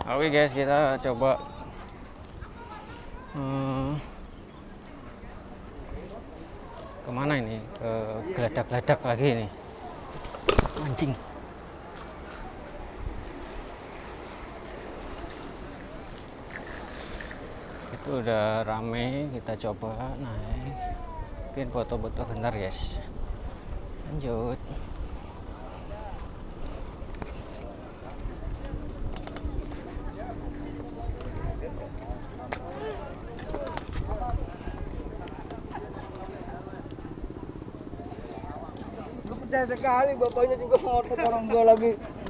Oke guys, kita coba kemana ini? Ke Geladak-Geladak lagi nih, mancing. Itu udah rame, kita coba naik. Mungkin foto-foto bentar guys. Lanjut. Percaya sekali bapaknya juga ngotot orang tua lagi.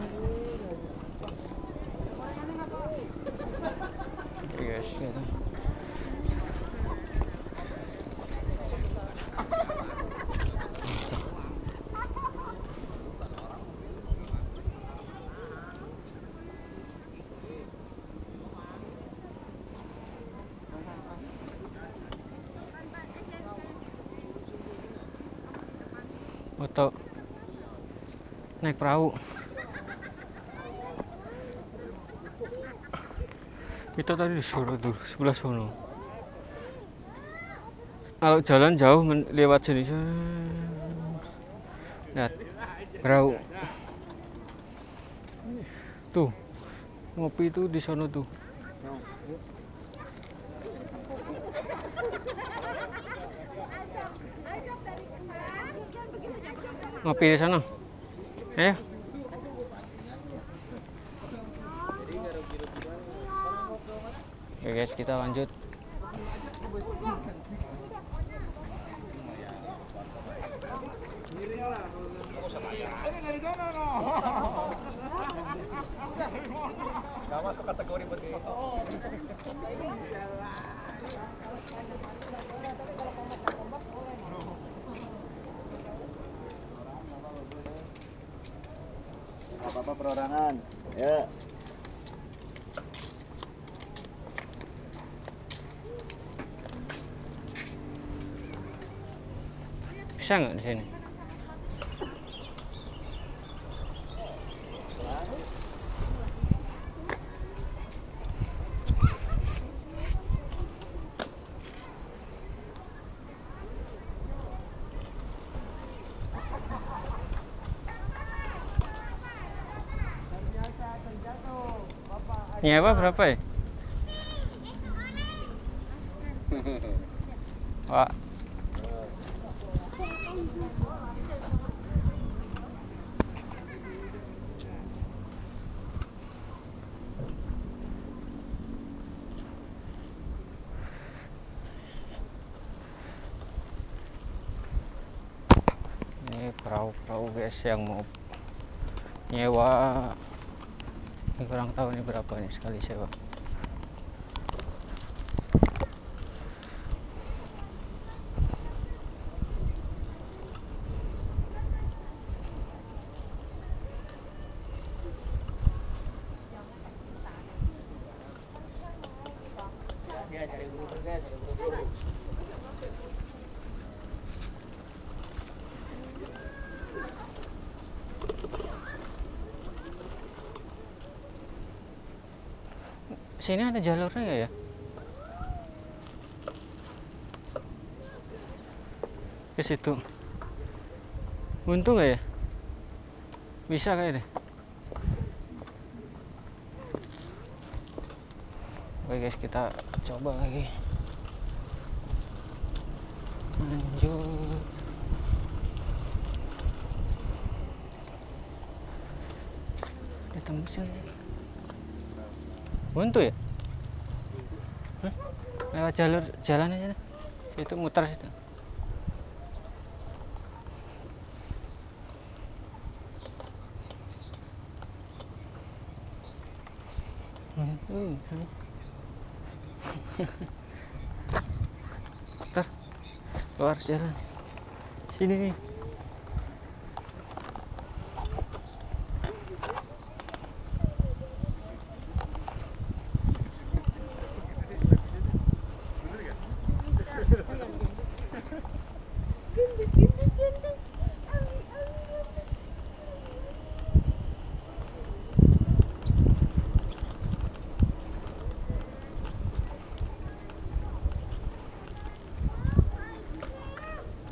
Oke guys, gitu. Foto naik perahu. Kita tadi disuruh tuh sebelah sono. Kalau jalan jauh lewat sini, lihat perahu. Tuh ngopi tuh di sono tuh. Ngopi di sana. Ayo. Oke guys, kita lanjut. Gak masuk kategori begitu. Apa-apa perorangan. Ya. Bisa nggak di sini? Nyewa berapa ya? Wah. Ini perahu-perahu guys yang mau nyewa. Ini kurang tahu ini berapa nih sekali sewa. Sini ada jalurnya ya? Ke situ. Untung nggak ya? Bisa kayak deh. Oke guys, kita coba lagi. Lanjut. Ditembusin. Buntu ya? Hah? Lewat jalan aja deh. Situ muter situ. Ntar keluar jalan. Sini nih.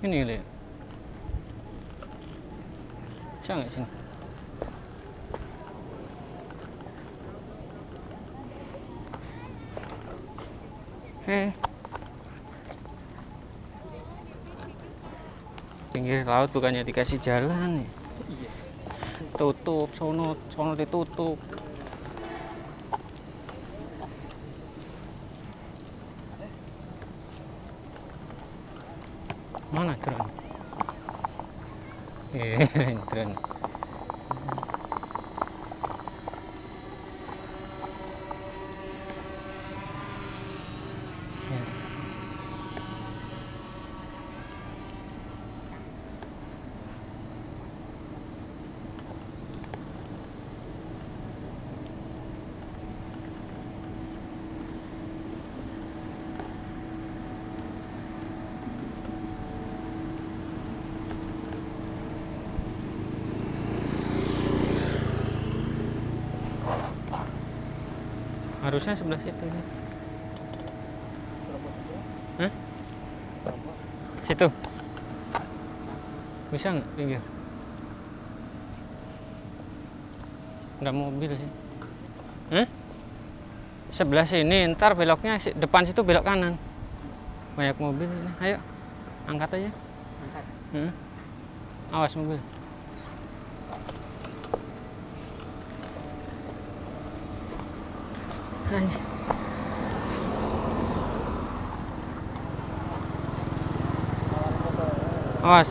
Ini lihat. Bisa nggak sini? Pinggir laut bukannya dikasih jalan nih. Tutup, sono ditutup. Mana drone? Drone. Harusnya sebelah situ ya. Hah? Situ. Bisa nggak pinggir? Nggak mobil sih. Hah? Sebelah sini, ntar beloknya depan situ belok kanan. Banyak mobil ini. Ayo, angkat aja. Angkat. Awas mobil. Awas.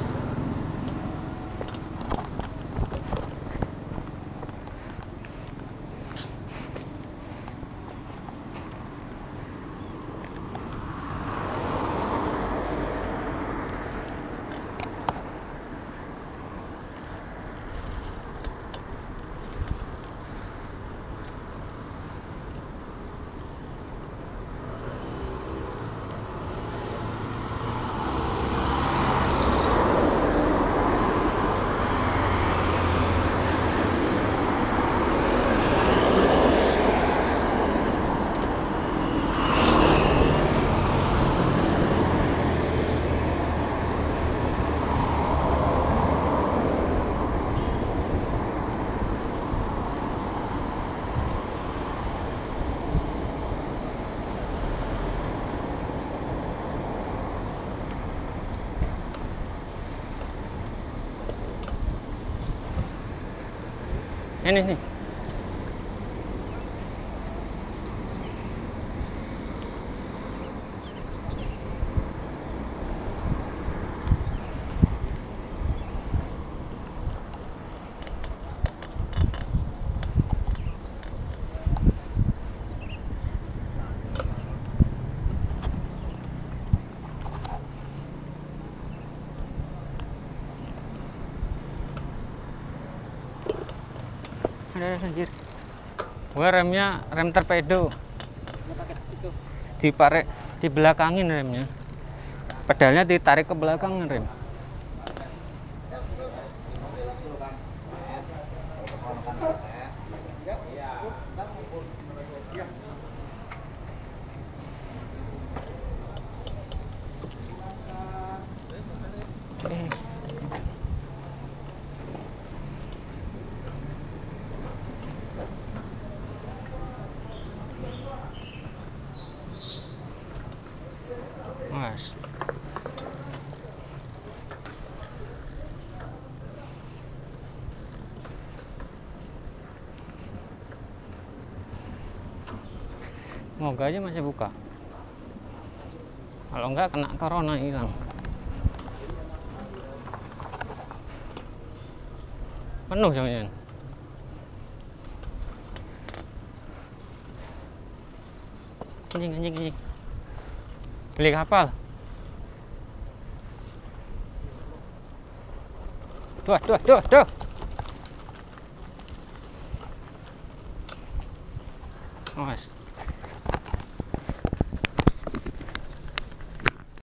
Ini nih. Ada anjir. Gua remnya rem torpedo. Di belakangin remnya. Pedalnya ditarik ke belakang rem. Mas. Semoga aja masih buka. Kalau enggak kena corona hilang. Penuh jangan. Anjing. Beli kapal. Tuh. Awas.